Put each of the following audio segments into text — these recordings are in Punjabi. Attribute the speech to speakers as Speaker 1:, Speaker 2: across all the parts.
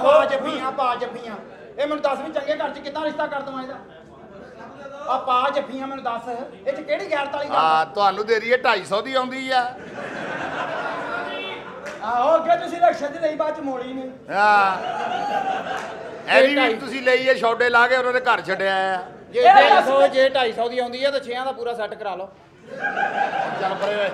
Speaker 1: ਪਾ ਜੱਫੀਆਂ ਪਾ ਜੱਫੀਆਂ ਇਹ ਮੈਨੂੰ ਦੱਸ ਵੀ ਚੰਗੇ ਘਰ 'ਚ ਕਿੱਦਾਂ ਰਿਸ਼ਤਾ ਕਰ ਦਵਾਂ ਇਹਦਾ ਆ ਪਾ ਜੱਫੀਆਂ ਮੈਨੂੰ ਦੱਸ ਇਹ 'ਚ ਕਿਹੜੀ ਗੈਰਤ ਵਾਲੀ ਗੱਲ ਆ
Speaker 2: ਤੁਹਾਨੂੰ ਦੇ ਰਹੀ ਹੈ 250 ਦੀ ਆਉਂਦੀ ਆ
Speaker 3: ਆਹੋ ਅੱਗੇ ਤੁਸੀਂ ਰਕਸ਼ਾ ਦੀ ਲਈ ਬਾਅਦ ਚ ਮੋੜੀ ਨਹੀਂ
Speaker 2: ਐਡੀ ਵੀ ਤੁਸੀਂ ਲਈ ਹੈ ਛੋਡੇ ਲਾ ਕੇ ਉਹਨਾਂ ਦੇ ਘਰ ਛੱਡਿਆ ਆ
Speaker 1: ਜੇ 250 ਦੀ ਆਉਂਦੀ ਹੈ ਤਾਂ 6 ਦਾ ਪੂਰਾ ਸੈੱਟ ਕਰਾ ਲਓ
Speaker 2: ਚੱਲ ਪਰੇ ਓਏ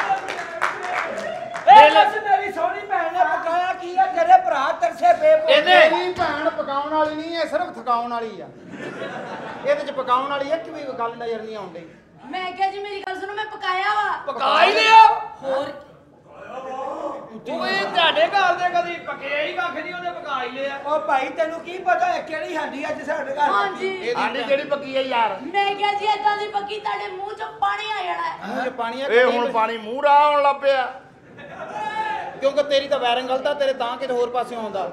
Speaker 3: ਇਹ ਦੱਸ ਮੇਰੀ ਸੋਹਣੀ ਭੈਣ ਨੇ ਪਕਾਇਆ ਕੀ ਹੈ ਤੇਰੇ ਭਰਾ ਤਰਸੇ ਪੇ
Speaker 1: ਮੇਰੀ ਭੈਣ ਪਕਾਉਣ ਵਾਲੀ ਨਹੀਂ ਇਹ ਸਿਰਫ ਥਕਾਉਣ ਵਾਲੀ ਆ ਇਹਦੇ 'ਚ ਪਕਾਉਣ ਵਾਲੀ ਇੱਕ ਵੀ ਗੱਲ ਨਜ਼ਰ ਨਹੀਂ ਆਉਂਦੀ
Speaker 4: ਮੈਂ ਕਿਹਾ ਜੀ ਮੇਰੀ ਗੱਲ ਸੁਣੋ ਮੈਂ ਪਕਾਇਆ ਵਾ
Speaker 3: ਪਕਾ ਹੀ ਲਿਆ
Speaker 4: ਹੋਰ
Speaker 3: ਓਏ ਤੁਹਾਡੇ ਘਰ ਦੇ ਕਦੀ ਪਕਿਆ ਹੀ ਕੱਖ ਨਹੀਂ ਉਹਨੇ ਪਕਾ ਹੀ ਲਿਆ ਓ ਭਾਈ ਤੈਨੂੰ ਕੀ ਪਤਾ ਹੈ ਕਿਹੜੀ ਹਾਂਡੀ ਅੱਜ ਸਾਡੇ ਘਰ
Speaker 4: ਹਾਂਜੀ
Speaker 2: ਆਂਡੀ ਕਿਹੜੀ ਪੱਕੀ ਹੈ ਯਾਰ
Speaker 4: ਮੈਂ ਕਿਹਾ ਜੀ ਏਦਾਂ ਦੀ ਪੱਕੀ ਤੁਹਾਡੇ ਮੂੰਹ 'ਚ ਪਾਣੀ ਆ ਜਾਣਾ ਹੈ
Speaker 1: ਮੂੰਹ 'ਚ ਪਾਣੀ ਆ
Speaker 2: ਇਹ ਹੁਣ ਪਾਣੀ ਮੂੰਹ ਰਾਹ ਆਉਣ ਲੱਗ ਪਿਆ
Speaker 1: ਕਿਉਂਕਿ ਤੇਰੀ ਤਾਂ ਵਾਇਰਿੰਗ ਗਲਤ ਆ ਤੇਰੇ ਤਾਂ ਕਿਤੇ ਹੋਰ ਪਾਸਿਓਂ ਆਉਂਦਾ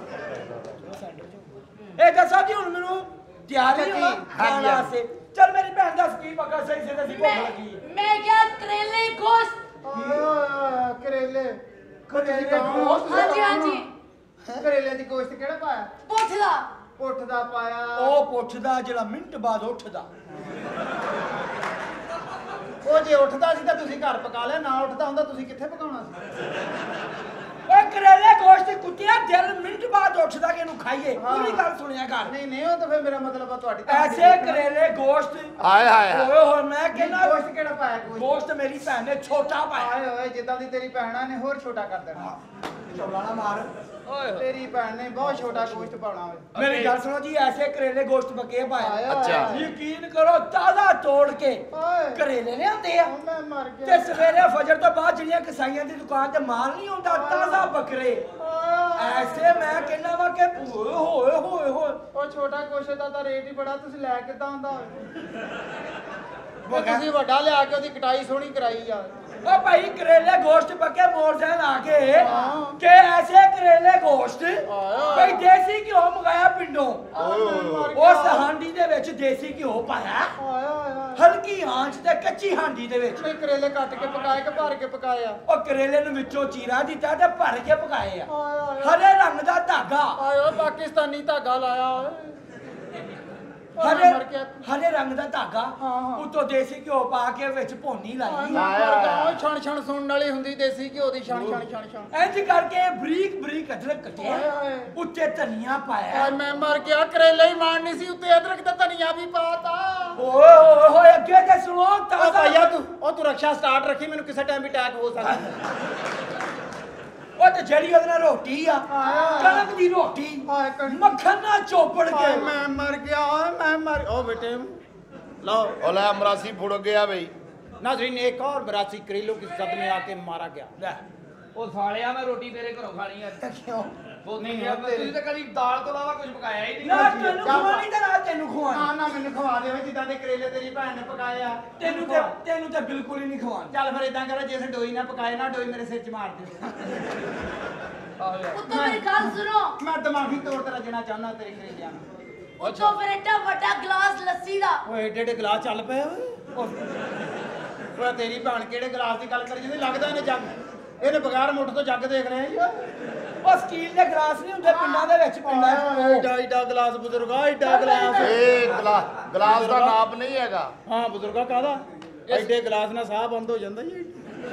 Speaker 3: ਇਹ ਦੱਸੋ ਜੀ ਹੁਣ ਮੈਨੂੰ ਤਿਆਰ ਹੀ ਹੋਣਾ ਖਾਣਾ ਸੇ ਚੱਲ ਮੇਰੀ ਭੈਣ ਦੱਸ ਕੀ ਪੱਕਾ ਸਹੀ ਸੇ ਦੱਸੀ ਭੁੱਖ ਲੱਗੀ
Speaker 4: ਮੈਂ ਕਿਹਾ ਕਰੇਲੇ ਗੋਸ਼ਤ
Speaker 1: ਕਰੇਲੇ
Speaker 4: ਹਾਂਜੀ ਹਾਂਜੀ
Speaker 1: ਕਰੇਲੇ ਦੀ ਗੋਸ਼ਤ ਕਿਹੜਾ ਪਾਇਆ
Speaker 4: ਪੁੱਛ ਲਾ
Speaker 1: ਪੁੱਠ ਦਾ ਪਾਇਆ
Speaker 3: ਉਹ ਪੁੱਛਦਾ ਜਿਹੜਾ ਮਿੰਟ ਬਾਅਦ ਉੱਠਦਾ
Speaker 1: ਉਹ ਜੇ ਉੱਠਦਾ ਸੀ ਤਾਂ ਤੁਸੀਂ ਘਰ ਪਕਾ ਲਿਆ ਨਾ ਉੱਠਦਾ ਹੁੰਦਾ ਤੁਸੀਂ ਕਿੱਥੇ ਪਕਾਉਣਾ ਸੀ
Speaker 3: ਓਏ ਕਰੇਲੇ ਗੋਸ਼ਤ ਕੁੱਤਿਆ ਦਿਲ ਮਿੰਟ ਬਾਅਦ ਉੱਠਦਾ ਕਿ ਇਹਨੂੰ ਖਾਈਏ ਪੂਰੀ ਗੱਲ ਸੁਣਿਆ ਕਰ
Speaker 1: ਨਹੀਂ ਉਹ ਤਾਂ ਫਿਰ ਮੇਰਾ ਮਤਲਬ ਆ ਤੁਹਾਡੀ
Speaker 3: ਐਸੇ ਕਰੇਲੇ ਗੋਸ਼ਤ
Speaker 2: ਹਾਏ ਹਾਏ
Speaker 3: ਓਏ ਹੋਏ ਮੈਂ ਕਹਿੰਦਾ
Speaker 1: ਗੋਸ਼ਤ ਕਿਹੜਾ ਪਾਇਆ
Speaker 3: ਗੋਸ਼ਤ ਮੇਰੀ ਭੈਣ ਨੇ ਛੋਟਾ ਪਾਇਆ
Speaker 1: ਆਏ ਓਏ ਜਿੱਦਾਂ ਦੀ ਤੇਰੀ ਭੈਣਾ ਨੇ ਹੋਰ ਛੋਟਾ ਕਰ ਦੇਣਾ
Speaker 3: ਚੌਲਾ ਨਾ ਮਾਰ ਓਏ
Speaker 1: ਤੇਰੀ ਭੈਣ ਨੇ ਬਹੁਤ ਛੋਟਾ ਗੋਸ਼ਤ ਪਾਉਣਾ ਓਏ
Speaker 3: ਮੇਰੀ ਗੱਲ ਸੁਣੋ ਜੀ ਐਸੇ ਕਰੇਲੇ ਗੋਸ਼ਤ ਪੱਕੇ ਪਾਇਆ
Speaker 2: ਅੱਛਾ
Speaker 3: ਯਕੀਨ ਕਰੋ ਤਾਜ਼ਾ ਤੋੜ ਕੇ ਕਰੇਲੇ ਲਿਆਉਂਦੇ ਆ
Speaker 1: ਮੈਂ ਮਰ ਗਿਆ
Speaker 3: ਤੇ ਸਵੇਰੇ ਫਜਰ ਤੋਂ ਬਾਅਦ ਜਿਹੜੀਆਂ ਕਸਾਈਆਂ ਦੀ ਦੁਕਾਨ ਤੇ ਮਾਲ ਨਹੀਂ ਹੁੰਦਾ ਤਾਜ਼ਾ ਬੱਕਰੇ ਐਸੇ ਮੈਂ ਕਹਿੰਦਾ ਵਾ ਕਿ ਹੋਏ
Speaker 1: ਉਹ ਛੋਟਾ ਗੋਸ਼ਤ ਦਾ ਤਾਂ ਰੇਟ ਹੀ ਬੜਾ ਤੁਸੀਂ ਲੈ ਕਿੱਦਾਂ ਹੁੰਦਾ ਤੁਸੀਂ ਵੱਡਾ ਲਿਆ ਕੇ ਉਹਦੀ ਕਟਾਈ ਸੋਹਣੀ ਕਰਾਈ ਯਾਰ
Speaker 3: ਓ ਭਾਈ ਕਰੇਲੇ ਗੋਸ਼ਤ ਪੱਕੇ ਮੋਟਰਸਾਈਕਲ ਆ ਕੇ ਕਿ ਐਸੇ ਕਰੇਲੇ ਗੋਸ਼ਤ ਭਾਈ ਦੇਸੀ ਘਿਓ ਮੰਗਾਇਆ ਪਿੰਡੋਂ ਉਸ ਹਾਂਡੀ ਦੇ ਵਿੱਚ ਦੇਸੀ ਘਿਓ ਪਾਇਆ ਹਲਕੀ ਆਂਚ ਤੇ ਕੱਚੀ ਹਾਂਡੀ ਦੇ ਵਿੱਚ
Speaker 1: ਕਰੇਲੇ ਕੱਟ ਕੇ ਪਕਾਏ ਕਿ ਭਰ ਕੇ ਪਕਾਇਆ
Speaker 3: ਉਹ ਕਰੇਲੇ ਨੂੰ ਵਿੱਚੋਂ ਚੀਰਾ ਦਿੱਤਾ ਤੇ ਭਰ ਕੇ ਪਕਾਏ ਆ ਹਰੇ ਰੰਗ ਦਾ ਧਾਗਾ
Speaker 1: ਓਏ ਪਾਕਿਸਤਾਨੀ ਧਾਗਾ ਲਾਇਆ ਓਏ
Speaker 3: ਹਰੇ ਰੰਗ ਦਾ ਧਾਗਾ ਉੱਤੋਂ ਦੇਸੀ ਘਿਓ ਪਾ ਕੇ ਵਿੱਚ ਭੋਨੀ ਲਾਈ
Speaker 1: ਛਣ ਛਣ ਸੁਣਨ ਵਾਲੀ ਹੁੰਦੀ ਦੇਸੀ ਘਿਓ ਦੀ ਛਣ
Speaker 3: ਇੰਜ ਕਰਕੇ ਬਰੀਕ ਬਰੀਕ ਅਦਰਕ ਕੱਟਿਆ ਉੱਤੇ ਧਨੀਆ ਪਾਇਆ
Speaker 1: ਮੈਂ ਮਰ ਗਿਆ ਕਰੇਲੇ ਹੀ ਮਾਰਨੀ ਸੀ ਉੱਤੇ ਅਦਰਕ ਤੇ ਧਨੀਆ ਵੀ ਪਾਤਾ
Speaker 3: ਓਏ ਹੋਏ ਅੱਗੇ ਤੇ ਸੁਣੋ
Speaker 1: ਤਾਂ ਭਾਈਆ ਤੂੰ ਰਕਸ਼ਾ ਸਟਾਰਟ ਰੱਖੀ ਮੈਨੂੰ ਕਿਸੇ ਟਾਈਮ ਵੀ ਅਟੈਕ ਹੋ ਸਕਦਾ
Speaker 3: ਉਹ ਤੇ ਜਿਹੜੀ ਉਹਦੇ ਨਾਲ ਰੋਟੀ ਆ ਕਣਕ ਦੀ ਰੋਟੀ ਮੱਖਣ ਨਾਲ ਚੋਪੜ ਕੇ
Speaker 1: ਮੈਂ ਮਰ ਗਿਆ ਓ ਬੇਟੇ ਲਓ
Speaker 2: ਉਹ ਲੈ ਅਮਰਾਸੀ ਫੁੜ ਗਿਆ ਬਈ
Speaker 1: नाज़रीन एक और बरासी करेलों की जद में आके मारा गया
Speaker 5: ਉਹ ਸਾਲਿਆ ਮੈਂ ਰੋਟੀ ਤੇਰੇ ਘਰੋਂ ਖਾਣੀ ਆ
Speaker 3: ਕਿਉਂ
Speaker 5: ਨਹੀਂ ਯਾਰ ਤੁਸੀਂ ਤਾਂ ਕਦੀ ਦਾਲ ਤੋਂ ਇਲਾਵਾ ਕੁਝ ਪਕਾਇਆ ਹੀ ਨਹੀਂ
Speaker 3: ਨਾ ਤੈਨੂੰ ਖਵਾਣੀ ਤੇ ਨਾ ਤੈਨੂੰ ਖਵਾਣੀ
Speaker 1: ਨਾ ਮੈਨੂੰ ਖਵਾ ਦੇ ਜਿੱਦਾਂ ਦੇ ਕਰੇਲੇ ਤੇਰੀ ਭੈਣ ਨੇ ਪਕਾਏ ਆ
Speaker 3: ਤੈਨੂੰ ਤੇ ਬਿਲਕੁਲ ਹੀ ਨਹੀਂ ਖਵਾਣੀ
Speaker 1: ਚੱਲ ਫਿਰ ਇਦਾਂ ਕਰੋ ਜੇ ਅਸੀਂ ਡੋਈ ਨਾ ਪਕਾਏ ਨਾ ਡੋਈ ਮੇਰੇ ਸਿਰ 'ਚ ਮਾਰ ਦਿਓ
Speaker 4: ਉੱਤੋਂ ਮੇਰੀ ਗੱਲ ਸੁਣੋ
Speaker 1: ਮੈਂ ਦਿਮਾਗੀ ਤੌਰ ਤੇ ਰੱਜਣਾ ਚਾਹੁੰਦਾ ਤੇਰੇ ਕਰੇਲਿਆਂ ਨੂੰ
Speaker 4: ਉੱਤੋਂ ਫਿਰ ਏਡਾ ਵੱਡਾ ਗਲਾਸ ਲੱਸੀ ਦਾ
Speaker 1: ਓਏ ਏਡੇ ਗਲਾਸ ਚੱਲ ਪਏ ਓਏ ਤੇਰੀ ਭੈਣ ਕਿਹੜੇ ਗਲਾਸ ਦੀ ਗੱਲ ਕਰੀ ਜਾਂਦੀ ਲੱਗਦਾ ਇਹਨੇ ਜੱਗ ਇਹਨੇ ਬਗੈਰ ਮੁੱਠ ਤੋਂ ਜੱਗ ਦੇਖ ਰਿਹਾ
Speaker 3: ਉਹ ਸਟੀਲ ਦੇ ਗਲਾਸ ਨਹੀਂ ਹੁੰਦੇ ਪਿੰਡਾਂ ਦੇ ਵਿੱਚ ਪਿੰਡਾਂ
Speaker 1: ਏਡਾ ਗਲਾਸ ਬਜ਼ੁਰਗਾ ਏਡਾ ਗਲਾਸ
Speaker 2: ਇਹ ਗਲਾਸ ਦਾ ਨਾਪ ਨਹੀਂ ਹੈਗਾ
Speaker 1: ਹਾਂ ਬਜ਼ੁਰਗਾ ਕਾਹਦਾ ਐਡੇ ਗਲਾਸ ਨਾਲ ਸਾਹ ਬੰਦ ਹੋ ਜਾਂਦਾ ਜੀ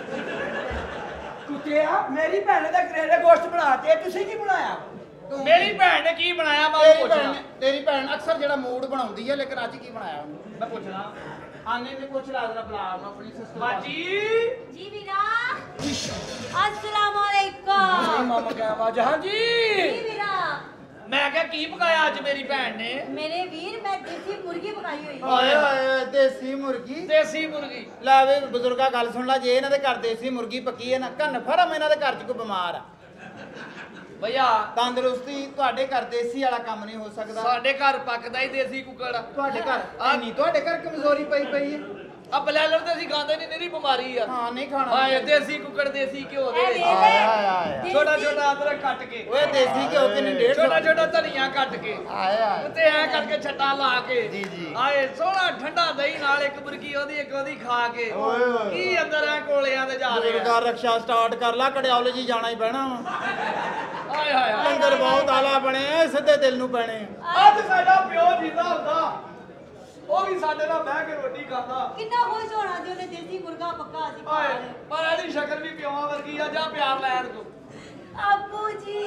Speaker 3: ਕੁੱਤਿਆ ਮੇਰੀ ਭੈਣ ਦਾ ਕਰੇਲੇ ਗੋਸ਼ਤ ਬਣਾਤੇ ਤੁਸੀਂ ਕੀ ਬਣਾਇਆ
Speaker 5: ਮੇਰੀ ਭੈਣ ਨੇ ਕੀ ਬਣਾਇਆ ਮੈਂ ਉਹ ਪੁੱਛਣਾ
Speaker 1: ਤੇਰੀ ਭੈਣ ਅਕਸਰ ਜਿਹੜਾ ਮੂਡ ਬਣਾਉਂਦੀ ਹੈ ਲੇਕਿਨ ਅੱਜ ਕੀ ਬਣਾਇਆ ਉਹਨੇ
Speaker 5: ਮੈਂ ਪੁੱਛਣਾ
Speaker 1: ਆਨੇ ਨੇ ਪੁੱਛ ਲਾ ਜਰਾ ਬੁਲਾ ਆਪਣੀ ਸਿਸਟਰ
Speaker 5: ਬਾਜੀ
Speaker 4: ਜੀ ਵੀਰਾ अस्सलाम वालेकुम
Speaker 3: ਜੀ ਮਾਮਾ ਕਿਹਾ ਆਵਾਜ਼ ਹਾਂਜੀ
Speaker 4: जी ਵੀਰਾ
Speaker 5: ਮੈਂ ਕਿਹਾ ਕੀ ਪਕਾਇਆ ਅੱਜ ਮੇਰੀ ਭੈਣ ਨੇ
Speaker 4: मेरे वीर मैं देसी मुर्गी पकाई हुई
Speaker 1: ਓਏ ਓਏ ਦੇਸੀ ਮੁਰਗੀ
Speaker 5: ਦੇਸੀ ਮੁਰਗੀ
Speaker 1: ਲੈ ਵੇ ਬਜ਼ੁਰਗਾ ਗੱਲ ਸੁਣ ਲੈ ਜੇ ਇਹਨਾਂ ਦੇ ਘਰ ਦੇਸੀ ਮੁਰਗੀ ਪੱਕੀ ਹੈ ਨਾ ਕੰਨ ਫਰਮ ਇਹਨਾਂ ਦੇ ਘਰ 'ਚ ਕੋਈ ਬਿਮਾਰ ਆ
Speaker 5: ਭਈਆ
Speaker 1: ਤੰਦਰੁਸਤੀ ਤੁਹਾਡੇ ਘਰ ਦੇਸੀ ਵਾਲਾ ਕੰਮ ਨਹੀਂ ਹੋ ਸਕਦਾ
Speaker 5: ਸਾਡੇ ਘਰ ਪੱਕਦਾ ਹੀ ਦੇਸੀ ਕੁੱਕੜ
Speaker 1: ਤੁਹਾਡੇ ਘਰ ਨਹੀਂ ਤੁਹਾਡੇ ਘਰ ਕਮਜ਼ੋਰੀ ਪਈ ਹੈ
Speaker 5: ਆ ਬਲੈਲਰ ਤੇ ਅਸੀਂ ਖਾਂਦੇ ਨਹੀਂ ਨਿਹਰੀ ਬਿਮਾਰੀ ਆ
Speaker 1: ਹਾਂ ਨਹੀਂ ਖਾਣਾ
Speaker 5: ਹਾਏ ਦੇਸੀ ਕੁੱਕੜ ਦੇਸੀ ਘਿਓ ਦੇ ਛੋਟਾ ਛੋਟਾ ਅਦਰਕ ਕੱਟ ਕੇ
Speaker 1: ਓਏ ਦੇਸੀ ਘਿਓ ਕਿੰਨੇ 150
Speaker 5: ਛੋਟਾ ਛੋਟਾ ਧਨੀਆ ਕੱਟ ਕੇ
Speaker 2: ਆਏ
Speaker 5: ਤੇ ਐ ਕਰਕੇ ਛੱਟਾ ਲਾ ਕੇ
Speaker 2: ਜੀ ਜੀ
Speaker 5: ਆਏ ਸੋਹਣਾ ਠੰਡਾ ਦਹੀਂ ਨਾਲ ਇੱਕ ਮੁਰਗੀ ਉਹਦੀ ਖਾ ਕੇ ਕੀ ਅੰਦਰ ਐ ਕੋਲਿਆਂ ਤੇ ਜਾ ਰਹੇ
Speaker 1: ਬਜ਼ੁਰਗਾ ਰਕਸ਼ਾ ਸਟਾਰਟ ਕਰ ਲਾ ਕੜਿਆਲੇ ਜੀ ਜਾਣਾ ਹੀ ਪੈਣਾ ਵਾ
Speaker 5: ਹਾਏ ਹਾਏ ਹਾਏ
Speaker 1: ਲੰਗਰ ਬਹੁਤ ਆਲਾ ਬਣੇ ਸਿੱਧੇ ਦਿਲ ਨੂੰ ਪੈਣੇ
Speaker 3: ਅੱਜ ਸਾਡਾ ਪਿਓ ਜਿੰਦਾ ਹੁੰਦਾ ਉਹ ਵੀ ਸਾਡੇ ਨਾਲ ਬਹਿ ਕੇ ਰੋਟੀ ਖਾਂਦਾ
Speaker 4: ਕਿੰਨਾ ਖੁਸ਼ ਹੋਣਾ ਸੀ ਉਹਨੇ ਦੇਸੀ ਮੁਰਗਾ ਪੱਕਾ ਸੀ
Speaker 3: ਹਾਏ ਪਰ ਇਹਦੀ ਸ਼ਕਲ ਵੀ ਪਿਓਾਂ ਵਰਗੀ ਆ ਜਾ ਪਿਆਰ ਲੈਣ ਤੂੰ
Speaker 4: ਅੱਬੂ ਜੀ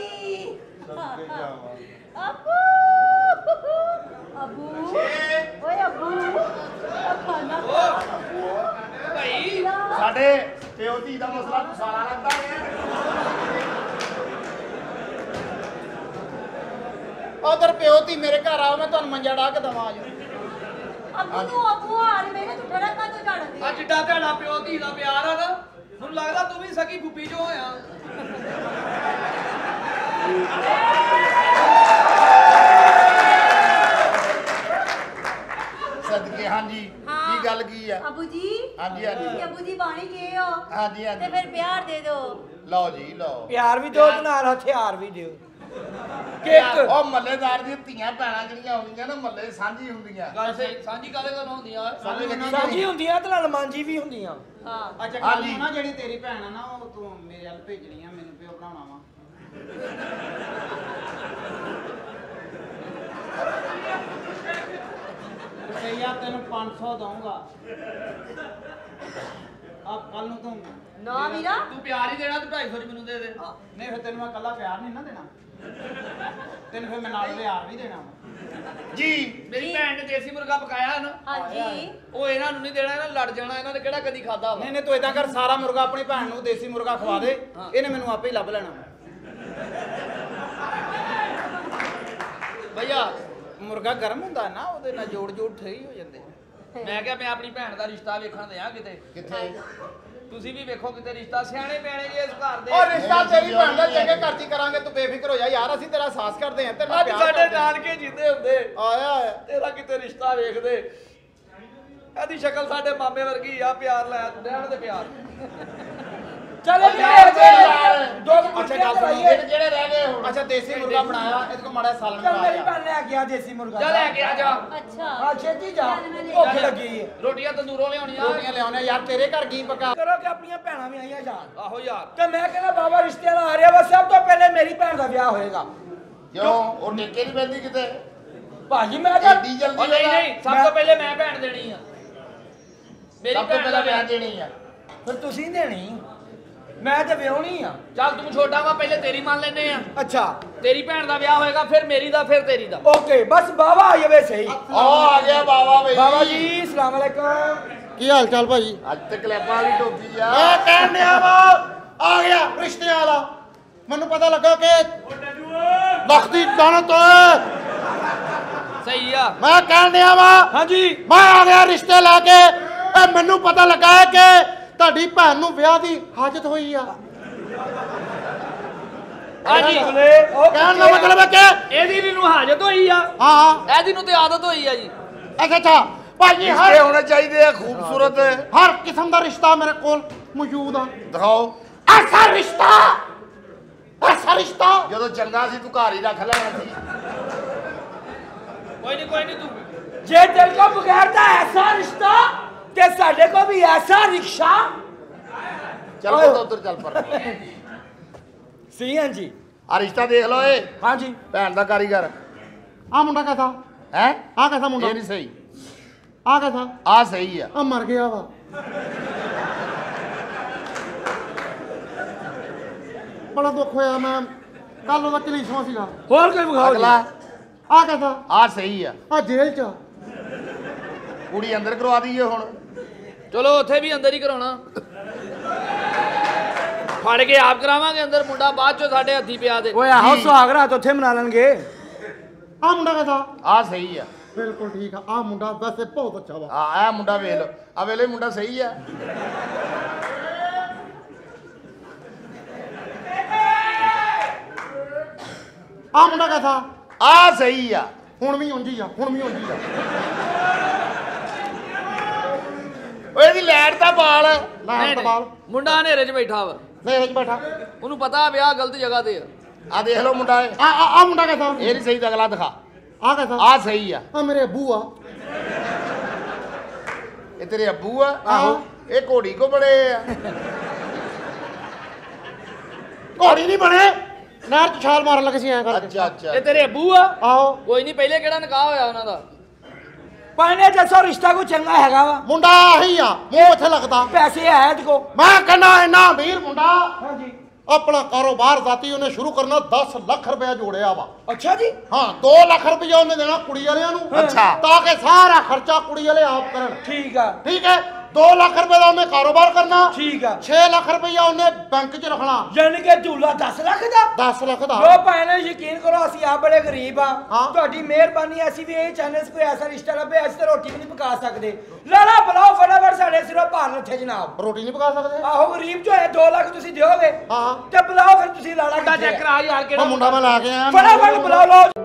Speaker 4: ਅੱਬੂ ਅੱਬੂ ਓਏ ਅੱਬੂ ਖਾਣਾ
Speaker 5: ਭਾਈ
Speaker 2: ਸਾਡੇ ਪਿਓ ਧੀ ਦਾ ਮਸਲਾ ਤੂੰ ਸਾਰਾ ਲੱਗਦਾ
Speaker 1: ਉਧਰ ਪਿਓ ਧੀ ਮੇਰੇ ਘਰ ਆਓ ਮੈਂ ਤੁਹਾਨੂੰ ਮੰਜਾ ਢਾ ਕੇ ਦਵਾਂ ਅੱਜ
Speaker 4: ਅੱਬੂ ਤੂੰ ਅੱਬੂ ਹਾਰ ਮੇਰੇ ਤੂੰ ਠੜਾ ਕਾ ਤੋਂ ਝੜਦੇ
Speaker 5: ਆ ਜਿੱਡਾ ਤੁਹਾਡਾ ਪਿਓ ਧੀ ਦਾ ਪਿਆਰ ਆ ਨਾ ਮੈਨੂੰ ਲੱਗਦਾ ਤੂੰ ਵੀ ਸਕੀ ਫੁੱਫੀ ਚੋਂ ਹੋਇਆ
Speaker 2: ਸਦਕੇ ਹਾਂਜੀ ਕੀ ਗੱਲ ਕੀ ਆ
Speaker 4: ਅੱਬੂ ਜੀ
Speaker 2: ਹਾਂਜੀ ਹਾਂਜੀ
Speaker 4: ਅੱਬੂ ਜੀ ਬਾਣੀ ਗਏ ਹੋ
Speaker 2: ਹਾਂਜੀ
Speaker 4: ਤੇ
Speaker 2: ਹਾਂਜੀ
Speaker 4: ਫਿਰ ਪਿਆਰ ਦੇ ਦਿਓ
Speaker 2: ਲਓ ਜੀ ਲਓ
Speaker 3: ਪਿਆਰ ਵੀ ਦਿਓ ਤੇ ਨਾਲ ਹਥਿਆਰ ਵੀ ਦਿਓ ਕਿੱਕ
Speaker 2: ਉਹ ਮੱਲੇਦਾਰ ਦੀਆਂ ਧੀਆਂ ਭੈਣਾਂ ਜਿਹੜੀਆਂ ਹੁੰਦੀਆਂ ਨਾ ਮੱਲੇ ਸਾਂਝੀ ਹੁੰਦੀਆਂ
Speaker 5: ਗੱਲ ਸਹੀ ਸਾਂਝੀ ਕਾਲੇ ਗੱਲ ਹੁੰਦੀ ਆ
Speaker 3: ਸਾਂਝੀ ਹੁੰਦੀਆਂ ਤੇ ਨਾਲ ਮਾਂਜੀ ਵੀ ਹੁੰਦੀਆਂ
Speaker 4: ਹਾਂ
Speaker 1: ਅੱਛਾ ਕੱਲ ਨੂੰ ਨਾ ਜਿਹੜੀ ਤੇਰੀ ਭੈਣ ਆ ਨਾ ਉਹ ਤੂੰ ਮੇਰੇ ਵੱਲ ਭੇਜਣੀ ਆ ਮੈਨੂੰ ਪਿਓ ਬਣਾਉਣਾ ਵਾ ਰੁਪਈਆ ਤੈਨੂੰ 500 ਦਊਂਗਾ ਆ ਕੱਲ ਨੂੰ ਤੂੰ
Speaker 4: ਨਾ ਵੀਰਾ
Speaker 5: ਤੂੰ ਪਿਆਰ ਹੀ ਦੇਣਾ ਤੇ 250 ਮੈਨੂੰ ਦੇ ਦੇ
Speaker 1: ਨਹੀਂ ਫਿਰ ਤੈਨੂੰ ਮੈਂ ਕੱਲਾ ਪਿਆਰ ਨਹੀਂ ਨਾ ਦੇਣਾ ਤੈਨੂੰ ਫਿਰ ਮੈਂ ਨਾਲ ਪਿਆਰ ਵੀ ਦੇਣਾ ਵਾ
Speaker 2: ਜੀ
Speaker 5: ਮੇਰੀ ਭੈਣ ਨੇ ਦੇਸੀ ਮੁਰਗਾ ਪਕਾਇਆ ਨਾ
Speaker 4: ਹਾਂਜੀ
Speaker 5: ਉਹ ਇਹਨਾਂ ਨੂੰ ਨਹੀਂ ਦੇਣਾ ਇਹਨਾਂ ਲੜ ਜਾਣਾ ਇਹਨਾਂ ਨੇ ਕਿਹੜਾ ਕਦੀ ਖਾਦਾ ਵਾ
Speaker 1: ਨਹੀਂ ਨਹੀਂ ਤੂੰ ਇਦਾਂ ਕਰ ਸਾਰਾ ਮੁਰਗਾ ਆਪਣੀ ਭੈਣ ਨੂੰ ਦੇਸੀ ਮੁਰਗਾ ਖਵਾ ਦੇ ਇਹਨੇ ਮੈਨੂੰ ਆਪੇ ਹੀ ਲੱਭ ਲੈਣਾ
Speaker 5: ਭਈਆ
Speaker 1: ਮੁਰਗਾ ਗਰਮ ਹੁੰਦਾ ਨਾ ਉਹਦੇ ਨਾਲ ਜੋੜ ਜੋੜ ਠਈ ਹੋ ਜਾਂਦੇ
Speaker 5: ਮੈਂ ਕਿਹਾ ਮੈਂ ਆਪਣੀ ਭੈਣ ਦਾ ਰਿਸ਼ਤਾ ਵੇਖਣ ਦਿਆਂ ਕਿਤੇ
Speaker 2: ਕਿੱਥੇ
Speaker 5: ਤੁਸੀਂ ਵੀ ਵੇਖੋ ਕਿਤੇ ਰਿਸ਼ਤਾ ਸਿਆਣੇ ਪਿਆਣੇ ਜੀ ਇਸ ਘਰ ਦੇ
Speaker 1: ਉਹ ਰਿਸ਼ਤਾ ਤੇਰੀ ਭੈਣ ਦਾ ਚੰਗੇ ਘਰ 'ਚ ਹੀ ਕਰਾਂਗੇ ਤੂੰ ਬੇਫਿਕਰ ਹੋ ਜਾ ਯਾਰ ਅਸੀਂ ਤੇਰਾ ਸਾਥ ਕਰਦੇ ਹਾਂ ਤੇਰਾ
Speaker 5: ਅੱਜ
Speaker 1: ਪਿਆਰ
Speaker 5: ਸਾਡੇ
Speaker 1: ਕਰਦੇ ਹਾਂ।
Speaker 5: ਨਾਨਕੇ ਜਿੰਦੇ ਹੁੰਦੇ
Speaker 1: ਆਇਆ ਆਇਆ
Speaker 5: ਤੇਰਾ ਕਿਤੇ ਰਿਸ਼ਤਾ ਵੇਖਦੇ ਇਹਦੀ ਸ਼ਕਲ ਸਾਡੇ ਮਾਮੇ ਵਰਗੀ ਆ ਪਿਆਰ ਲੈ ਰਹਿਣ ਦੇ ਪਿਆਰ
Speaker 3: ਚਲੇ ਦੋ
Speaker 1: ਅੱਛਾ ਗੱਲ ਸੁਣੋ
Speaker 2: ਜਿਹੜੇ ਰਹਿ ਗਏ ਹੁਣ
Speaker 1: ਅੱਛਾ ਦੇਸੀ ਮੁਰਗਾ ਬਣਾਇਆ ਇਹਦੇ ਕੋਲ ਮਾੜਾ ਸਾਲਨ
Speaker 3: ਚੱਲ ਮੇਰੀ
Speaker 1: ਬਣਾ
Speaker 3: ਭੈਣ ਲੈ ਕੇ ਆ ਦੇਸੀ ਮੁਰਗਾ
Speaker 5: ਜਾ ਲੈ ਕੇ ਆ ਜਾ
Speaker 4: ਅੱਛਾ
Speaker 3: ਹਾਂ ਛੇਤੀ ਜਾ
Speaker 4: ਚੱਲ ਮੈਂ ਲੈ
Speaker 3: ਭੁੱਖ
Speaker 4: ਜਾ।
Speaker 3: ਲੱਗੀ ਹੈ
Speaker 5: ਰੋਟੀਆਂ ਤੰਦੂਰੋਂ ਲਿਆਉਣੀਆਂ
Speaker 1: ਰੋਟੀਆਂ ਲਿਆਉਣੇ ਯਾਰ ਤੇਰੇ ਘਰ ਕੀ ਪਕਾ
Speaker 3: ਕਰੋ ਕਿ ਆਪਣੀਆਂ ਭੈਣਾਂ ਵੀ ਆਈਆਂ ਜਾਣ
Speaker 5: ਆਹੋ ਯਾਰ
Speaker 3: ਤੇ ਮੈਂ ਕਹਿੰਦਾ ਬਾਬਾ ਰਿਸ਼ਤੇ ਵਾਲਾ ਆ ਰਿਹਾ ਵਾ ਸਭ ਤੋਂ ਪਹਿਲੇ ਮੇਰੀ ਭੈਣ ਦਾ ਵਿਆਹ ਹੋਏਗਾ
Speaker 2: ਕਿਉਂ ਉਹ ਨੇਕੇ ਨਹੀਂ ਪੈਂਦੀ ਕਿਤੇ
Speaker 3: ਭਾਜੀ ਮੈਂ ਤਾਂ
Speaker 2: ਏਡੀ ਜਲਦੀ
Speaker 5: ਉਹ ਨਹੀਂ ਨਹੀਂ ਸਭ ਤੋਂ ਪਹਿਲੇ ਮੈਂ ਭੈਣ ਦੇਣੀ ਆ ਮੇਰੀ
Speaker 2: ਸਭ ਤੋਂ
Speaker 5: ਭੈਣ ਦਾ
Speaker 2: ਪਹਿਲਾਂ
Speaker 5: ਵਿਆਹ
Speaker 2: ਮੈਂ ਦੇਣੀ ਆ
Speaker 3: ਫਿਰ ਤੁਸੀਂ ਦੇਣੀ ਮੈਂ ਤੇ ਵਿਆਹਣੀ ਆ
Speaker 5: ਚੱਲ ਤੂੰ ਛੋਟਾ ਵਾ ਪਹਿਲੇ ਤੇਰੀ ਮੰਨ ਲੈਨੇ ਆ
Speaker 3: ਅੱਛਾ
Speaker 5: ਤੇਰੀ ਭੈਣ ਦਾ ਵਿਆਹ ਹੋਏਗਾ ਫਿਰ ਮੇਰੀ ਦਾ ਫਿਰ ਤੇਰੀ ਦਾ
Speaker 3: ਓਕੇ ਬਸ ਬਾਬਾ ਆ ਜਾਵੇ ਸਹੀ
Speaker 2: ਆ ਗਿਆ ਬਾਬਾ ਬਈ
Speaker 3: ਬਾਬਾ ਜੀ ਅਸਲਾਮ ਅਲੈਕਮ
Speaker 1: ਕੀ ਹਾਲ ਚਾਲ ਭਾਜੀ
Speaker 2: ਅੱਜ ਤੇ ਕਲੈਬਾਂ ਵਾਲੀ ਟੋਪੀ ਆ
Speaker 1: ਮੈਂ ਕਹਿਣ ਡਿਆ ਵਾ ਆ ਗਿਆ ਰਿਸ਼ਤਿਆਂ ਵਾਲਾ ਮੈਨੂੰ ਪਤਾ ਲੱਗਾ ਕਿ ਲਖਤੀ ਦਾਨਤ
Speaker 5: ਸਹੀ ਆ
Speaker 1: ਮੈਂ ਕਹਿਣ ਡਿਆ ਵਾ
Speaker 3: ਹਾਂਜੀ
Speaker 1: ਮੈਂ ਆ ਗਿਆ ਰਿਸ਼ਤੇ ਲੈ ਕੇ ਇਹ ਮੈਨੂੰ ਪਤਾ ਲੱਗਾ ਹੈ ਕਿ ਤੁਹਾਡੀ ਭੈਣ ਨੂੰ ਵਿਆਹ ਦੀ ਹਾਜਤ ਹੋਈ ਆ
Speaker 5: ਹਾਂਜੀ
Speaker 1: ਕਹਿਣ ਦਾ ਮਤਲਬ ਹੈ ਕਿ
Speaker 5: ਇਹਦੀ ਵੀ ਨੂੰ ਹਾਜ਼ਤ ਹੋਈ ਆ
Speaker 1: ਹਾਂ
Speaker 5: ਇਹਦੀ ਨੂੰ ਤੇ ਆਦਤ ਹੋਈ ਆ ਜੀ
Speaker 1: ਅੱਛਾ ਅੱਛਾ ਭਾਜੀ
Speaker 2: ਰਿਸ਼ਤੇ ਹੋਣੇ ਚਾਹੀਦੇ ਆ ਖੂਬਸੂਰਤ
Speaker 1: ਹਰ ਕਿਸਮ ਦਾ ਰਿਸ਼ਤਾ ਮੇਰੇ ਕੋਲ ਮੌਜੂਦ ਆ
Speaker 2: ਦਿਖਾਓ
Speaker 1: ਐਸਾ ਰਿਸ਼ਤਾ
Speaker 2: ਜਦੋਂ ਚੰਗਾ ਸੀ ਤੂੰ ਘਰ ਹੀ ਰੱਖ ਲੈਣਾ ਸੀ
Speaker 5: ਕੋਈ ਨਹੀਂ ਤੂੰ
Speaker 3: ਜੇ ਦਿਲ ਕੋ ਬਗੈਰ ਦਾ ਐਸਾ ਰਿਸ਼ਤਾ ਤੇ ਸਾਡੇ ਕੋ ਵੀ ਐਸਾ ਰਿਕਸ਼ਾ
Speaker 2: ਚੱਲ ਪੁੱਤ ਉੱਧਰ ਚੱਲ ਪਰ
Speaker 3: ਸੀ ਹਾਂਜੀ
Speaker 2: ਆ ਰਿਸ਼ਤਾ ਦੇਖ ਲਓ ਏ
Speaker 3: ਹਾਂਜੀ
Speaker 2: ਭੈਣ ਦਾ ਕਾਰੀਗਰ
Speaker 1: ਆ ਮੁੰਡਾ ਕੈਸਾ
Speaker 2: ਹੈ
Speaker 1: ਆ ਕੈਸਾ ਮੁੰਡਾ
Speaker 2: ਇਹ ਨਹੀਂ ਸਹੀ
Speaker 1: ਆ ਕੈਸਾ
Speaker 2: ਆ ਸਹੀ ਆ
Speaker 1: ਆ ਮਰ ਗਿਆ ਵਾ ਬੜਾ ਦੁੱਖ ਹੋਇਆ ਮੈਂ ਕੱਲ ਉਹਦਾ ਕਲੀਸਵਾ ਸੀਗਾ
Speaker 3: ਹੋਰ ਕੋਈ ਵਿਖਾਓ ਜੀ।
Speaker 2: ਅਗਲਾ
Speaker 1: ਆ ਕੈਸਾ
Speaker 2: ਆ ਸਹੀ ਆ
Speaker 1: ਆ ਜੇਲ੍ਹ ਚ
Speaker 2: ਕੁੜੀ ਅੰਦਰ ਕਰਵਾ ਦਈਏ ਹੁਣ
Speaker 5: ਚਲੋ ਉੱਥੇ ਵੀ ਅੰਦਰ ਹੀ ਕਰਾਉਣਾ ਫੜ ਕੇ ਆਪ ਕਰਾਵਾਂਗੇ ਅੰਦਰ ਮੁੰਡਾ ਬਾਅਦ ਚੋਂ ਸਾਡੇ ਹੱਥੀ ਪਿਆ ਦੇ
Speaker 3: ਓਏ ਆਹੋ ਸੁਹਾਗ ਰਾਤ ਉੱਥੇ ਮਨਾ ਲੈਣਗੇ
Speaker 1: ਆ ਮੁੰਡਾ ਕੈਸਾ
Speaker 2: ਆ ਸਹੀ ਆ
Speaker 1: ਬਿਲਕੁਲ ਠੀਕ ਆ ਆ ਮੁੰਡਾ ਵੈਸੇ ਬਹੁਤ ਅੱਛਾ ਵਾ
Speaker 2: ਆ ਮੁੰਡਾ ਵੇਖ ਲਓ ਆ ਵੇਲੇ ਮੁੰਡਾ ਸਹੀ ਆ
Speaker 1: ਆ ਮੁੰਡਾ ਕੈਸਾ
Speaker 2: ਆ ਸਹੀ ਆ
Speaker 1: ਹੁਣ ਵੀ ਉਂਝੀ ਆ
Speaker 2: ਓਏ ਇਹਦੀ ਲੈਟ ਦਾ ਬਾਲ
Speaker 1: ਲੈ ਤਬਾਲ
Speaker 5: ਮੁੰਡਾ ਹਨੇਰੇ 'ਚ ਬੈਠਾ ਵਾ
Speaker 1: ਲੈ ਚ ਬੈਠਾ
Speaker 5: ਉਹਨੂੰ ਪਤਾ ਵਿਆਹ ਗਲਤ ਜਗ੍ਹਾ ਤੇ ਆ
Speaker 2: ਆ ਦੇਖ ਲਓ ਮੁੰਡਾ ਇਹ
Speaker 1: ਆ ਮੁੰਡਾ ਕੈਸਾ
Speaker 2: ਇਹ ਨਹੀਂ ਸਹੀ ਤਾਂ ਅਗਲਾ ਦਿਖਾ
Speaker 1: ਆ ਕੈਸਾ
Speaker 2: ਆ ਸਹੀ ਆ
Speaker 1: ਆ ਮੇਰੇ ਅੱਬੂ ਆ
Speaker 2: ਇਹ ਤੇਰੇ ਅੱਬੂ ਆ
Speaker 1: ਆਹੋ।
Speaker 2: ਇਹ ਘੋੜੀ ਕੋ ਬੜੇ ਆ
Speaker 1: ਘੋੜੀ ਨਹੀਂ ਬਣੇ
Speaker 6: ਨਹਿਰ 'ਚ ਛਾਲ ਮਾਰਨ ਲੱਗੇ ਸੀ ਐਂ ਕਰਕੇ।
Speaker 2: ਅੱਛਾ ਅੱਛਾ
Speaker 5: ਇਹ ਤੇਰੇ ਅੱਬੂ ਆ?
Speaker 6: ਆਹੋ
Speaker 5: ਕੋਈ ਨਹੀਂ, ਪਹਿਲੇ ਕਿਹੜਾ ਨਿਕਾਹ ਹੋਇਆ ਉਹਨਾਂ ਦਾ?
Speaker 3: ਪਾਣੇ ਦੱਸੋ ਰਿਸ਼ਤਾ ਕੋਈ ਚੰਗਾ ਹੈਗਾ ਵਾ?
Speaker 6: ਮੁੰਡਾ ਆਹੀ ਆ, ਮੂੰਹ ਇੱਥੇ ਲੱਗਦਾ।
Speaker 3: ਪੈਸੇ ਹੈ ਇਹਦੇ ਕੋ?
Speaker 6: ਮੈਂ ਕਹਿੰਦਾ ਇੰਨਾ ਅਮੀਰ ਮੁੰਡਾ,
Speaker 3: ਹਾਂਜੀ।
Speaker 6: ਆਪਣਾ ਕਾਰੋਬਾਰ ਜ਼ਾਤੀ ਉਹਨੇ ਸ਼ੁਰੂ ਕਰਨਾ, 10 ਲੱਖ ਰੁਪਇਆ ਜੋੜਿਆ ਵਾ।
Speaker 3: ਅੱਛਾ ਜੀ।
Speaker 6: ਹਾਂ 2 ਲੱਖ ਰੁਪਇਆ ਉਹਨੇ ਦੇਣਾ ਕੁੜੀ ਵਾਲਿਆਂ ਨੂੰ,
Speaker 2: ਅੱਛਾ।
Speaker 6: ਤਾਂ ਕਿ ਸਾਰਾ ਖਰਚਾ ਕੁੜੀ ਵਾਲੇ ਆਪ ਕਰਨ।
Speaker 3: ਠੀਕ ਆ।
Speaker 6: ਠੀਕ ਹੈ, 2 ਲੱਖ ਰੁਪਏ ਦਾ ਉਹਨੇ ਕਾਰੋਬਾਰ ਕਰਨਾ।
Speaker 3: ਠੀਕ ਆ।
Speaker 6: 6 ਲੱਖ ਰੁਪਇਆ ਉਹਨੇ ਬੈਂਕ 'ਚ ਰੱਖਣਾ।
Speaker 3: ਯਾਨੀ ਕਿ ਝੂਲਾ 10 ਲੱਖ ਦਾ?
Speaker 6: 10 ਲੱਖ ਦਾ।
Speaker 3: ਲੋ ਭਾਣੇ ਯਕੀਨ ਕਰੋ ਅਸੀਂ ਆ ਬੜੇ ਗਰੀਬ ਆ,
Speaker 6: ਹਾਂ।
Speaker 3: ਤੁਹਾਡੀ ਮਿਹਰਬਾਨੀ ਅਸੀਂ ਵੀ ਇਹ ਚਾਹੁੰਦੇ ਸੀ ਕੋਈ ਐਸਾ ਰਿਸ਼ਤਾ ਲੱਭੇ, ਅਸੀਂ ਤਾਂ ਰੋਟੀ ਵੀ ਨਹੀਂ ਪਕਾ ਸਕਦੇ। ਲਾਲਾ ਬੁਲਾਓ ਫਟਾਫਟ, ਸਾਡੇ ਸਿਰੋਂ ਭਾਰ ਲੱਥੇ ਜਨਾਬ।
Speaker 6: ਰੋਟੀ ਨਹੀਂ ਪਕਾ ਸਕਦੇ।
Speaker 3: ਆਹੋ ਗਰੀਬ ਜੋ ਹੈ 2 ਲੱਖ ਤੁਸੀਂ ਦਿਓਗੇ?
Speaker 6: ਹਾਂ।
Speaker 3: ਤੇ ਬੁਲਾਓ ਫਿਰ ਤੁਸੀਂ ਲਾਲਾ
Speaker 5: ਮੁੰਡਾ ਚੈੱਕ ਕਰਾ ਯਾਰ
Speaker 6: ਉਹ
Speaker 5: ਕਿਹੜਾ
Speaker 6: ਮੁੰਡਾ ਮੈਂ ਲਾ ਕੇ ਆਇਆ।
Speaker 3: ਫਟਾਫਟ ਬੁਲਾਓ ਲੋ।